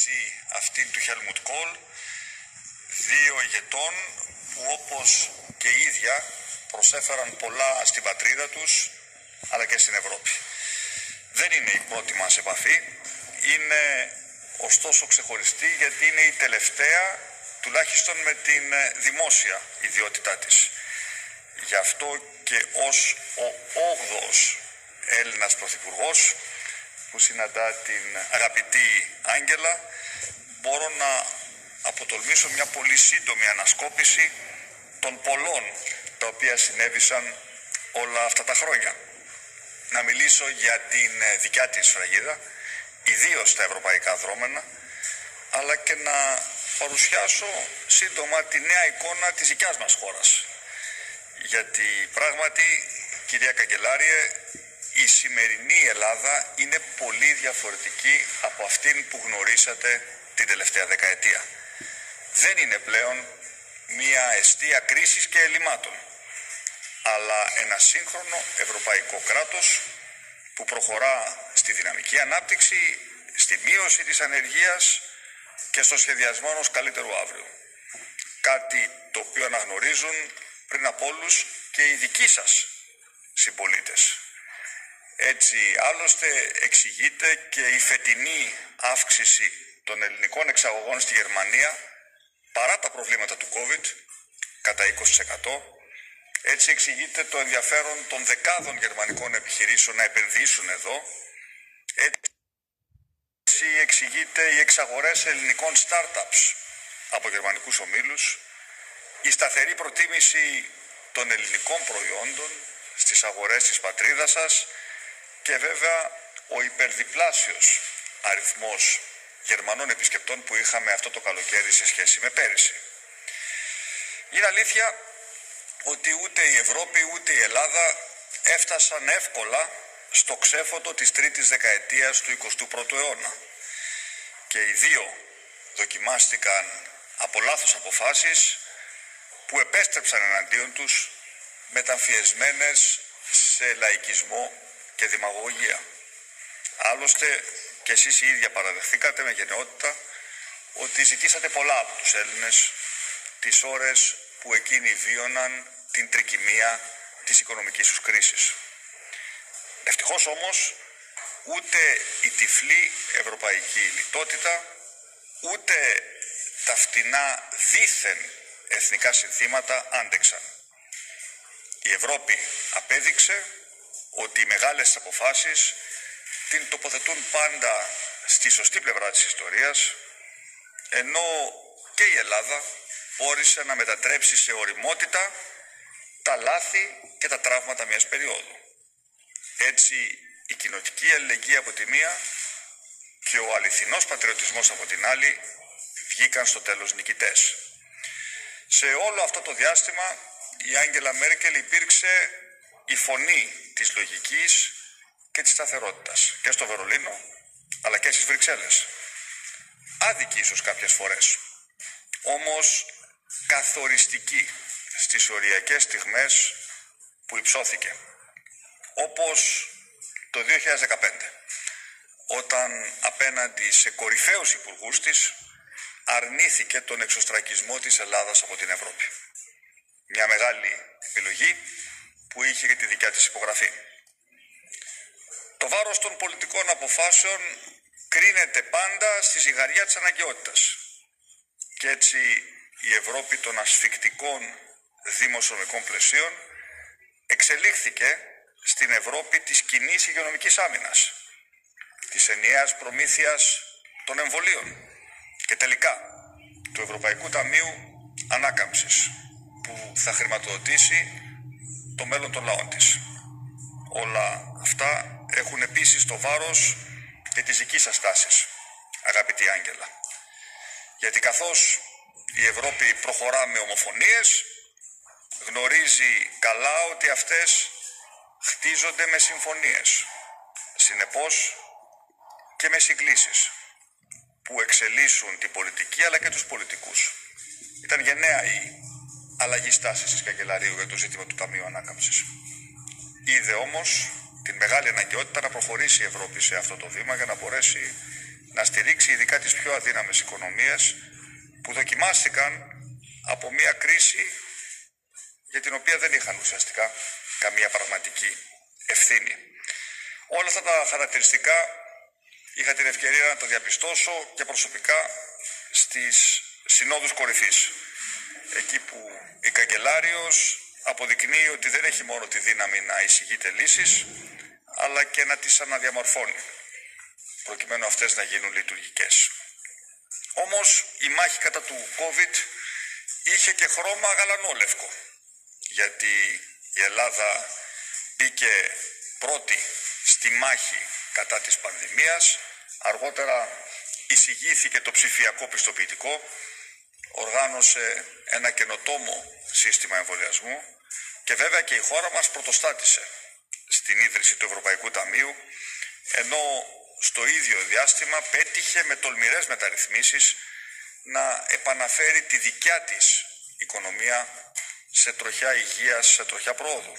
τιμήσει αυτήν του Χέλμουτ Κόλ, δύο ηγετών που όπως και η ίδια προσέφεραν πολλά στην πατρίδα τους αλλά και στην Ευρώπη. Δεν είναι η πρώτη μας επαφή, είναι ωστόσο ξεχωριστή γιατί είναι η τελευταία, τουλάχιστον με την δημόσια ιδιότητά της. Γι' αυτό και ως ο 8ος Έλληνας Πρωθυπουργός που συναντά την αγαπητή Άγγελα, μπορώ να αποτολμήσω μια πολύ σύντομη ανασκόπηση των πολλών τα οποία συνέβησαν όλα αυτά τα χρόνια. Να μιλήσω για την δικιά της σφραγίδα, ιδίως στα ευρωπαϊκά δρόμενα, αλλά και να παρουσιάσω σύντομα τη νέα εικόνα της δικιάς μας χώρας. Γιατί πράγματι, κυρία Καγκελάριε, η σημερινή Ελλάδα είναι πολύ διαφορετική από αυτήν που γνωρίσατε την τελευταία δεκαετία. Δεν είναι πλέον μια εστία κρίσης και ελλημάτων, αλλά ένα σύγχρονο ευρωπαϊκό κράτος που προχωρά στη δυναμική ανάπτυξη, στη μείωση της ανεργίας και στο σχεδιασμό ενός καλύτερου αύριου. Κάτι το οποίο αναγνωρίζουν πριν από όλους και οι δικοί σας συμπολίτες. Έτσι άλλωστε εξηγείται και η φετινή αύξηση των ελληνικών εξαγωγών στη Γερμανία παρά τα προβλήματα του COVID κατά 20%. Έτσι εξηγείται το ενδιαφέρον των δεκάδων γερμανικών επιχειρήσεων να επενδύσουν εδώ. Έτσι εξηγείται οι εξαγορές ελληνικών startups από γερμανικούς ομίλους, η σταθερή προτίμηση των ελληνικών προϊόντων στις αγορές της πατρίδας σας και βέβαια ο υπερδιπλάσιος αριθμός Γερμανών επισκεπτών που είχαμε αυτό το καλοκαίρι σε σχέση με πέρυσι. Είναι αλήθεια ότι ούτε η Ευρώπη ούτε η Ελλάδα έφτασαν εύκολα στο ξέφωτο της τρίτης δεκαετίας του 21ου αιώνα και οι δύο δοκιμάστηκαν από λάθος αποφάσεις που επέστρεψαν εναντίον τους μεταμφιεσμένες σε λαϊκισμό και δημαγωγία. Άλλωστε και εσείς οι ίδια παραδεχθήκατε με γενναιότητα ότι ζητήσατε πολλά από τους Έλληνες τις ώρες που εκείνοι βίωναν την τρικυμία της οικονομικής τους κρίσης. Ευτυχώς όμως ούτε η τυφλή ευρωπαϊκή λιτότητα ούτε τα φτηνά δήθεν εθνικά συνθήματα άντεξαν. Η Ευρώπη απέδειξε ότι οι μεγάλες αποφάσεις την τοποθετούν πάντα στη σωστή πλευρά της ιστορίας, ενώ και η Ελλάδα μπόρεσε να μετατρέψει σε ωριμότητα τα λάθη και τα τραύματα μιας περίοδου. Έτσι η κοινοτική αλληλεγγύη από τη μία και ο αληθινός πατριωτισμός από την άλλη βγήκαν στο τέλος νικητές. Σε όλο αυτό το διάστημα η Άγγελα Μέρκελ υπήρξε η φωνή της λογικής και της σταθερότητας και στο Βερολίνο αλλά και στις Βρυξέλλες. Άδικη ίσως κάποιες φορές, όμως καθοριστική στις οριακές στιγμές που υψώθηκε, όπως το 2015 όταν απέναντι σε κορυφαίους υπουργούς της αρνήθηκε τον εξωστρακισμό της Ελλάδας από την Ευρώπη. Μια μεγάλη επιλογή που είχε και τη δικιά της υπογραφή. Το βάρος των πολιτικών αποφάσεων κρίνεται πάντα στη ζυγαριά της αναγκαιότητας. Και έτσι η Ευρώπη των ασφικτικών δημοσιονομικών πλαισίων εξελίχθηκε στην Ευρώπη της κοινής υγειονομικής άμυνας, της ενιαίας προμήθειας των εμβολίων και τελικά του Ευρωπαϊκού Ταμείου Ανάκαμψης που θα χρηματοδοτήσει το μέλλον των λαών της. Όλα αυτά έχουν επίσης το βάρος και της δικής σας τάσης, αγαπητή Άγγελα. Γιατί καθώς η Ευρώπη προχωρά με ομοφωνίες, γνωρίζει καλά ότι αυτές χτίζονται με συμφωνίες. Συνεπώς και με συγκλήσεις που εξελίσσουν την πολιτική αλλά και τους πολιτικούς. Ήταν γενναία η αλλαγή στάσης της Καγκελαρίου για το ζήτημα του Ταμείου Ανάκαμψης. Είδε όμως την μεγάλη αναγκαιότητα να προχωρήσει η Ευρώπη σε αυτό το βήμα για να μπορέσει να στηρίξει ειδικά τις πιο αδύναμες οικονομίες που δοκιμάστηκαν από μια κρίση για την οποία δεν είχαν ουσιαστικά καμία πραγματική ευθύνη. Όλα αυτά τα χαρακτηριστικά είχα την ευκαιρία να τα διαπιστώσω και προσωπικά στις συνόδους κορυφής. Εκεί που η καγκελάριος αποδεικνύει ότι δεν έχει μόνο τη δύναμη να εισηγείται λύσεις, αλλά και να τις αναδιαμορφώνει, προκειμένου αυτές να γίνουν λειτουργικές. Όμως η μάχη κατά του COVID είχε και χρώμα γαλανόλευκο, γιατί η Ελλάδα μπήκε πρώτη στη μάχη κατά της πανδημίας, αργότερα εισηγήθηκε το ψηφιακό πιστοποιητικό, οργάνωσε ένα καινοτόμο σύστημα εμβολιασμού και βέβαια και η χώρα μας πρωτοστάτησε στην ίδρυση του Ευρωπαϊκού Ταμείου, ενώ στο ίδιο διάστημα πέτυχε με τολμηρές μεταρρυθμίσεις να επαναφέρει τη δικιά της οικονομία σε τροχιά υγείας, σε τροχιά πρόοδου.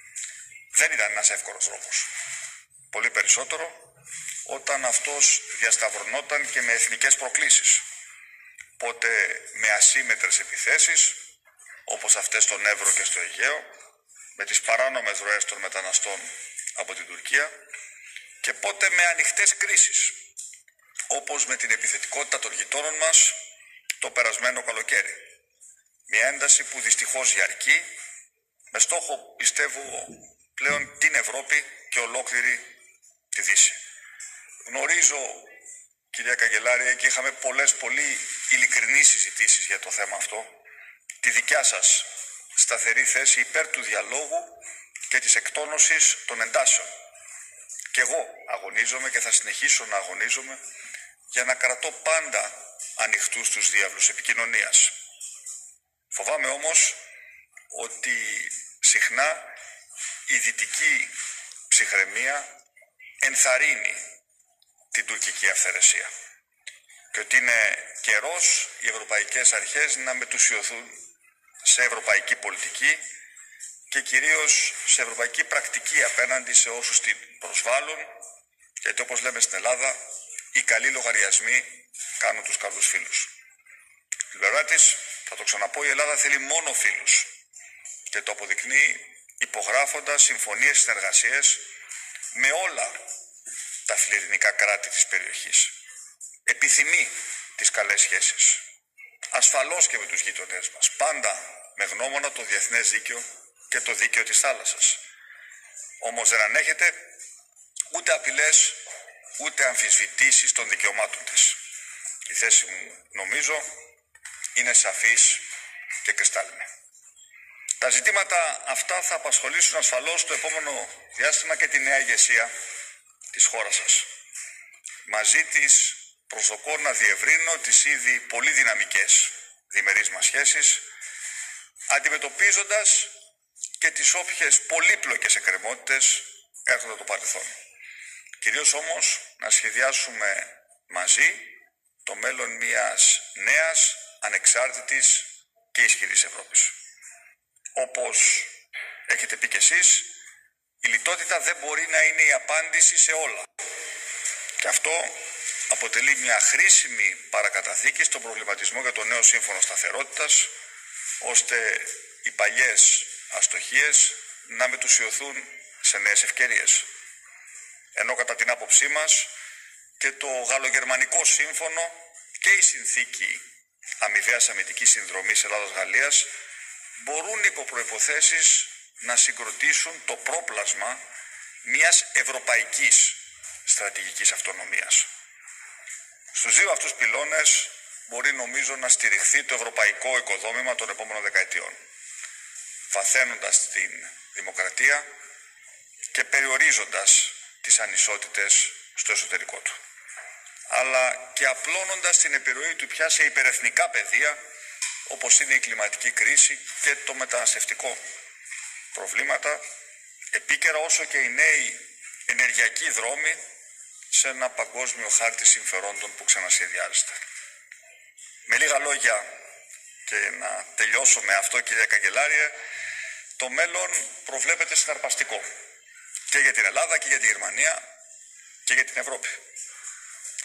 Δεν ήταν ένας εύκολος δρόμος. Πολύ περισσότερο όταν αυτός διασταυρωνόταν και με εθνικές προκλήσεις. Πότε με ασύμμετρες επιθέσεις, όπως αυτές στον Εύρο και στο Αιγαίο, με τις παράνομες ροές των μεταναστών από την Τουρκία, και πότε με ανοιχτές κρίσεις, όπως με την επιθετικότητα των γειτόνων μας το περασμένο καλοκαίρι. Μια ένταση που δυστυχώς διαρκεί, με στόχο, πιστεύω, πλέον την Ευρώπη και ολόκληρη τη Δύση. Γνωρίζω, κυρία Καγκελάρια, και είχαμε πολύ ειλικρινείς συζητήσεις για το θέμα αυτό, τη δικιά σας σταθερή θέση υπέρ του διαλόγου και της εκτόνωσης των εντάσεων. Και εγώ αγωνίζομαι και θα συνεχίσω να αγωνίζομαι για να κρατώ πάντα ανοιχτούς τους διάβλους επικοινωνίας. Φοβάμαι όμως ότι συχνά η δυτική ψυχραιμία ενθαρρύνει την τουρκική αυθαιρεσία και ότι είναι καιρός οι ευρωπαϊκές αρχές να μετουσιωθούν σε ευρωπαϊκή πολιτική και κυρίως σε ευρωπαϊκή πρακτική απέναντι σε όσους την προσβάλλουν, γιατί όπως λέμε στην Ελλάδα, οι καλοί λογαριασμοί κάνουν τους καλούς φίλους. Στην πλευρά της, θα το ξαναπώ, η Ελλάδα θέλει μόνο φίλους και το αποδεικνύει υπογράφοντας συμφωνίες συνεργασίες με όλα τα φιλελληνικά κράτη της περιοχής. Επιθυμεί τις καλές σχέσεις, ασφαλώς και με τους γείτονές μας, πάντα με γνώμονα το διεθνές δίκαιο και το δίκαιο της θάλασσας. Όμως δεν ανέχεται ούτε απειλές, ούτε αμφισβητήσεις των δικαιωμάτων της. Η θέση μου, νομίζω, είναι σαφής και κρυστάλλινη. Τα ζητήματα αυτά θα απασχολήσουν ασφαλώς το επόμενο διάστημα και τη νέα ηγεσία της χώρας σας. Μαζί της προσδοκώ να διευρύνω τις ήδη πολύ δυναμικές διμερείς μας σχέσεις, αντιμετωπίζοντας και τις όποιες πολύπλοκες εκκρεμότητες έρχονται το παρελθόν. Κυρίως όμως να σχεδιάσουμε μαζί το μέλλον μιας νέας, ανεξάρτητης και ισχυρής Ευρώπης. Όπως έχετε πει κι εσείς, η λιτότητα δεν μπορεί να είναι η απάντηση σε όλα. Και αυτό αποτελεί μια χρήσιμη παρακαταθήκη στον προβληματισμό για το νέο σύμφωνο σταθερότητας, ώστε οι παλιές αστοχίες να μετουσιωθούν σε νέες ευκαιρίες. Ενώ κατά την άποψή μας και το γαλλογερμανικό σύμφωνο και η συνθήκη αμοιβαίας αμυντικής συνδρομής Ελλάδας-Γαλλίας μπορούν υπό προϋποθέσεις να συγκροτήσουν το πρόπλασμα μιας ευρωπαϊκής στρατηγικής αυτονομίας. Στους δύο αυτούς πυλώνες μπορεί, νομίζω, να στηριχθεί το ευρωπαϊκό οικοδόμημα των επόμενων δεκαετιών, βαθαίνοντας την δημοκρατία και περιορίζοντας τις ανισότητες στο εσωτερικό του, αλλά και απλώνοντας την επιρροή του πια σε υπερεθνικά πεδία, όπως είναι η κλιματική κρίση και το μεταναστευτικό προβλήματα, επίκαιρα όσο και οι νέοι ενεργειακοί δρόμοι σε ένα παγκόσμιο χάρτη συμφερόντων που ξανασχεδιάζεται. Με λίγα λόγια, και να τελειώσω με αυτό, κυρία Καγκελάρια, το μέλλον προβλέπεται συναρπαστικό και για την Ελλάδα και για τη Γερμανία και για την Ευρώπη.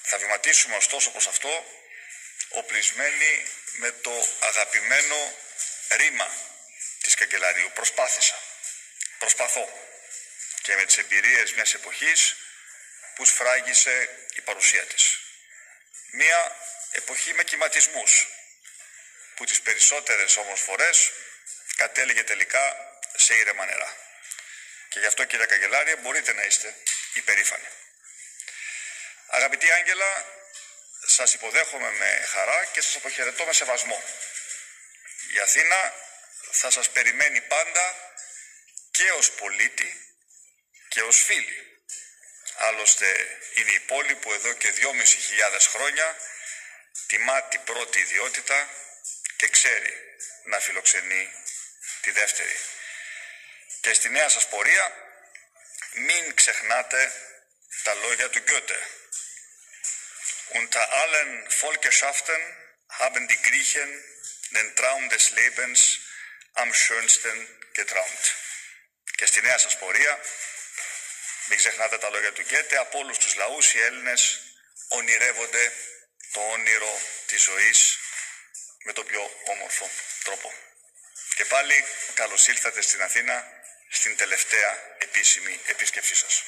Θα βηματίσουμε ωστόσο προς αυτό οπλισμένοι με το αγαπημένο ρήμα της καγκελαρίου. Προσπαθώ και με τις εμπειρίες μιας εποχής που σφράγισε η παρουσία της. Μια εποχή με κυματισμούς που τις περισσότερες όμως φορές κατέληγε τελικά σε ήρεμα νερά. Και γι' αυτό, κύριε Καγκελάρια, μπορείτε να είστε υπερήφανοι. Αγαπητή Άγγελα, σας υποδέχομαι με χαρά και σας αποχαιρετώ με σεβασμό. Η Αθήνα θα σας περιμένει πάντα και ως πολίτη και ως φίλη. Άλλωστε είναι η πόλη που εδώ και 2.500 χρόνια τιμά την πρώτη ιδιότητα και ξέρει να φιλοξενεί τη δεύτερη. Και στη νέα σας πορεία μην ξεχνάτε τα λόγια του Γκέτε. Unter allen Volkerschaften haben die Griechen den Traum des Lebens am schönsten geträumt. Και στη νέα σας πορεία μην ξεχνάτε τα λόγια του Γκέτε. Από όλους τους λαούς οι Έλληνες ονειρεύονται το όνειρο της ζωής με τον πιο όμορφο τρόπο. Και πάλι καλώς ήλθατε στην Αθήνα στην τελευταία επίσημη επίσκεψή σας.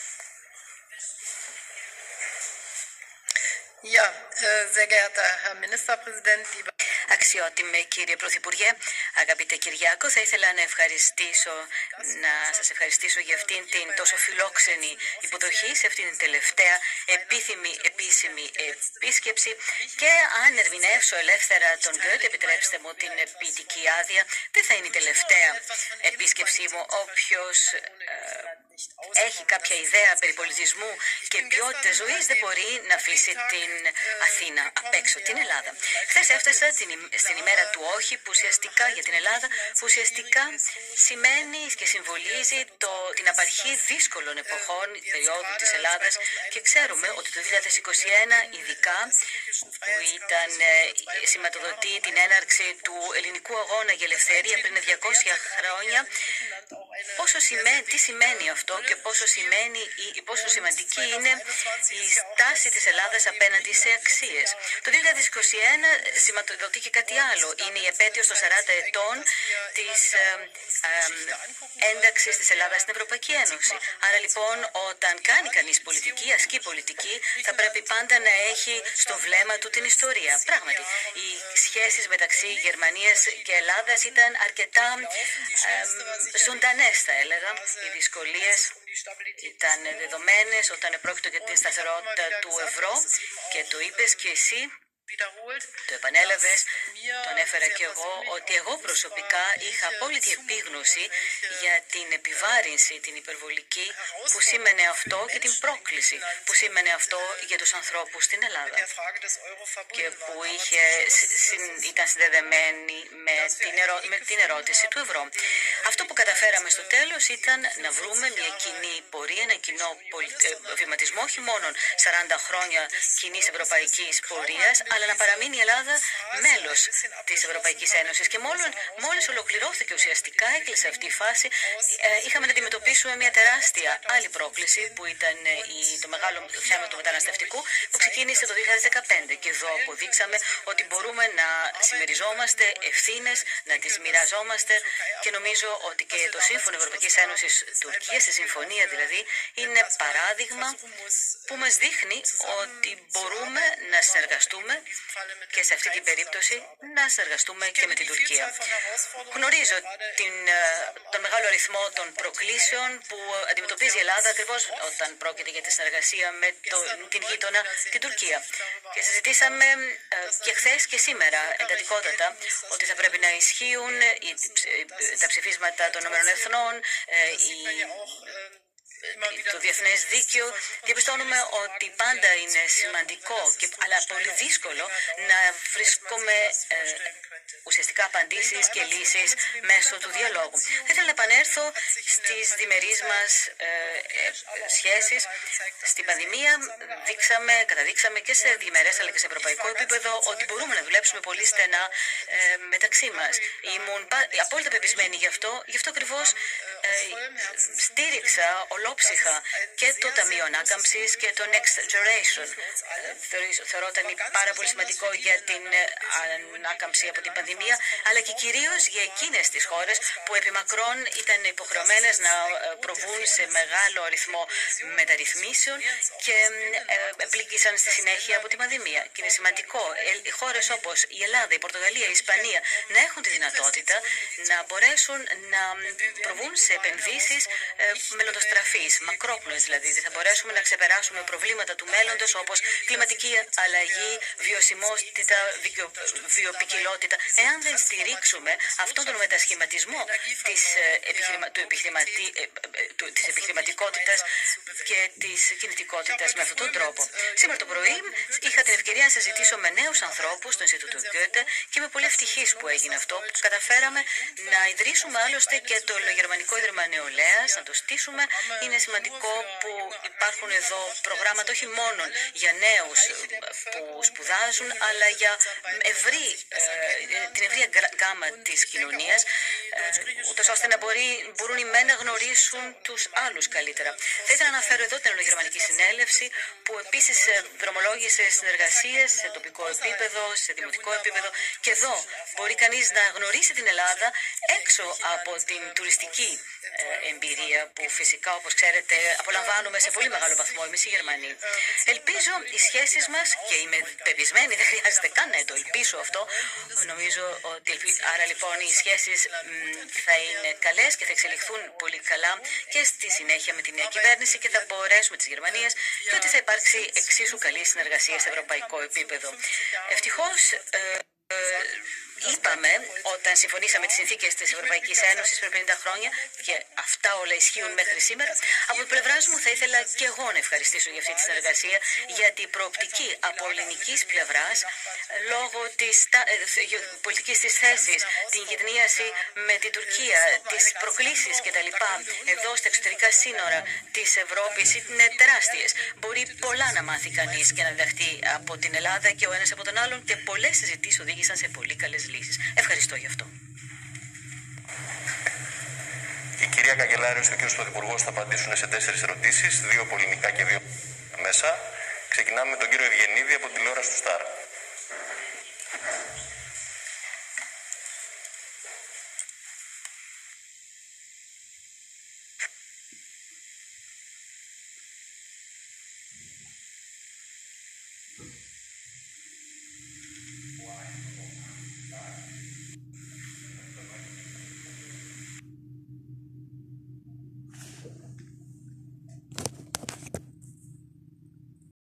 Ja, sehr geehrter Herr Ministerpräsident, liebe Αξιότιμε κύριε Πρωθυπουργέ, αγαπητέ Κυριάκο, θα ήθελα να σας ευχαριστήσω για αυτήν την τόσο φιλόξενη υποδοχή σε αυτήν την τελευταία επίσημη επίσκεψη και αν ερμηνεύσω ελεύθερα τον Γκέτε, επιτρέψτε μου την ποιητική άδεια, δεν θα είναι η τελευταία επίσκεψή μου. Όποιος έχει κάποια ιδέα περί πολιτισμού και ποιότητα ζωής δεν μπορεί να αφήσει την Αθήνα απ' έξω, την Ελλάδα. Χθες έφτασα στην ημέρα του όχι, που ουσιαστικά για την Ελλάδα, που ουσιαστικά σημαίνει και συμβολίζει την απαρχή δύσκολων εποχών, περίοδου της Ελλάδας, και ξέρουμε ότι το 2021 ειδικά, που σηματοδοτεί την έναρξη του ελληνικού αγώνα για ελευθερία πριν 200 χρόνια, τι σημαίνει αυτό και πόσο σημαντική είναι η στάση της Ελλάδας απέναντι σε αξίες. Το 2021 σηματοδοτεί και κάτι άλλο. Είναι η επέτειος των 40 ετών της ένταξης της Ελλάδας στην Ευρωπαϊκή Ένωση. Άρα λοιπόν, όταν κάνει κανείς πολιτική, ασκεί πολιτική, θα πρέπει πάντα να έχει στο βλέμμα του την ιστορία. Πράγματι, οι σχέσεις μεταξύ Γερμανίας και Ελλάδας ήταν αρκετά ζωντανές, θα έλεγα. Οι δυσκολίες ήταν δεδομένες όταν πρόκειται για την σταθερότητα του ευρώ και το είπες και εσύ, το επανέλαβες, τον έφερα και εγώ, ότι εγώ προσωπικά είχα απόλυτη επίγνωση για την επιβάρυνση, την υπερβολική που σήμαινε αυτό και την πρόκληση που σήμαινε αυτό για τους ανθρώπους στην Ελλάδα και που ήταν συνδεδεμένη με την ερώτηση του ευρώ. Αυτό που καταφέραμε στο τέλος ήταν να βρούμε μια κοινή πορεία, ένα κοινό βηματισμό, όχι μόνο 40 χρόνια κοινής ευρωπαϊκής πορείας, αλλά να παραμείνει η Ελλάδα μέλος της Ευρωπαϊκής Ένωσης. Και μόλις ολοκληρώθηκε ουσιαστικά, έκλεισε αυτή η φάση, είχαμε να αντιμετωπίσουμε μια τεράστια άλλη πρόκληση που ήταν το μεγάλο θέμα του μεταναστευτικού, που ξεκίνησε το 2015. Και εδώ αποδείξαμε ότι μπορούμε να συμμεριζόμαστε ευθύνες, να τις μοιραζόμαστε, και νομίζω ότι και το Σύμφωνο Ευρωπαϊκής Ένωσης Τουρκίας, η συμφωνία δηλαδή, είναι παράδειγμα που μας δείχνει ότι μπορούμε να συνεργαστούμε και σε αυτή την περίπτωση να συνεργαστούμε και με την Τουρκία. Γνωρίζω τον μεγάλο αριθμό των προκλήσεων που αντιμετωπίζει η Ελλάδα ακριβώς όταν πρόκειται για τη συνεργασία με την γείτονα, την Τουρκία. Και συζητήσαμε και χθες και σήμερα εντατικότατα ότι θα πρέπει να ισχύουν τα ψηφίσματα των ΗΠΑ, το διεθνές δίκαιο. Διαπιστώνουμε ότι πάντα είναι σημαντικό αλλά πολύ δύσκολο να βρίσκουμε ουσιαστικά απαντήσεις και λύσεις μέσω του διαλόγου. Θα ήθελα να επανέλθω στις διμερείς μας σχέσεις. Στην πανδημία καταδείξαμε και σε διμερές αλλά και σε ευρωπαϊκό επίπεδο ότι μπορούμε να δουλέψουμε πολύ στενά μεταξύ μας. Ήμουν απόλυτα πεπισμένη γι' αυτό ακριβώς στήριξα ολόψυχα και το Ταμείο Ανάκαμψης και το Next Generation. Θεωρώ ότι είναι πάρα πολύ σημαντικό για την ανάκαμψη από την πανδημία, αλλά και κυρίως για εκείνες τις χώρες που επιμακρών ήταν υποχρεωμένες να προβούν σε μεγάλο αριθμό μεταρρυθμίσεων και επλήγησαν στη συνέχεια από την πανδημία. Και είναι σημαντικό οι χώρες όπως η Ελλάδα, η Πορτογαλία, η Ισπανία να έχουν τη δυνατότητα να μπορέσουν να προβούν σε επενδύσεις μελλοντοστραφείς, μακρόπνοες δηλαδή. Θα μπορέσουμε να ξεπεράσουμε προβλήματα του μέλλοντος όπως κλιματική αλλαγή, βιωσιμότητα, βιοποικιλότητα. Εάν δεν στηρίξουμε αυτόν τον μετασχηματισμό της επιχειρηματικότητας και της κινητικότητας με αυτόν τον τρόπο. Σήμερα το πρωί είχα την ευκαιρία να συζητήσω με νέους ανθρώπους στο Ινστιτούτο Γκέτε και είμαι πολύ ευτυχής που έγινε αυτό. Καταφέραμε να ιδρύσουμε άλλωστε και το Γερμανικό Ίδρυμα Νεολαίας, να το στήσουμε. Είναι σημαντικό που υπάρχουν εδώ προγράμματα όχι μόνο για νέους που σπουδάζουν, αλλά για την ευρία γκάμα της κοινωνίας, ούτως ώστε να μπορούν οι μεν να γνωρίσουν τους άλλους καλύτερα. Θα ήθελα να αναφέρω εδώ την Ελληνογερμανική Συνέλευση, που επίσης δρομολόγησε συνεργασίες σε τοπικό επίπεδο, σε δημοτικό επίπεδο, και εδώ μπορεί κανείς να γνωρίσει την Ελλάδα έξω από την τουριστική εμπειρία που φυσικά, όπως ξέρετε, απολαμβάνουμε σε πολύ μεγάλο βαθμό εμείς οι Γερμανοί. Ελπίζω οι σχέσεις μας, και είμαι πεπισμένη, δεν χρειάζεται καν να το ελπίσω αυτό, νομίζω ότι άρα λοιπόν οι σχέσεις θα είναι καλές και θα εξελιχθούν πολύ καλά και στη συνέχεια με τη νέα κυβέρνηση και θα μπορέσουμε τις Γερμανίες και ότι θα υπάρξει εξίσου καλή συνεργασία σε ευρωπαϊκό επίπεδο. Ευτυχώς είπαμε όταν συμφωνήσαμε τις συνθήκες της Ευρωπαϊκής Ένωσης πριν 50 χρόνια, και αυτά όλα ισχύουν μέχρι σήμερα. Από την πλευρά μου θα ήθελα και εγώ να ευχαριστήσω για αυτή τη συνεργασία, γιατί η προοπτική από ελληνικής πλευράς, λόγω της πολιτικής της θέσης, την γυτνίαση με την Τουρκία, τις προκλήσεις κτλ. Εδώ στα εξωτερικά σύνορα της Ευρώπης είναι τεράστιες. Μπορεί πολλά να μάθει κανείς και να διδαχτεί από την Ελλάδα και ο ένας από τον άλλον, και πολλές συζητήσεις οδήγησαν σε πολύ καλές λύσεις. Ευχαριστώ γι' αυτό. Η κυρία Καγκελάριος και ο κύριος Πρωθυπουργός θα απαντήσουν σε 4 ερωτήσεις, 2 πολεμικά και 2 μέσα. Ξεκινάμε με τον κύριο Ευγενίδη από τη τηλεόραση του ΣΤΑΡ.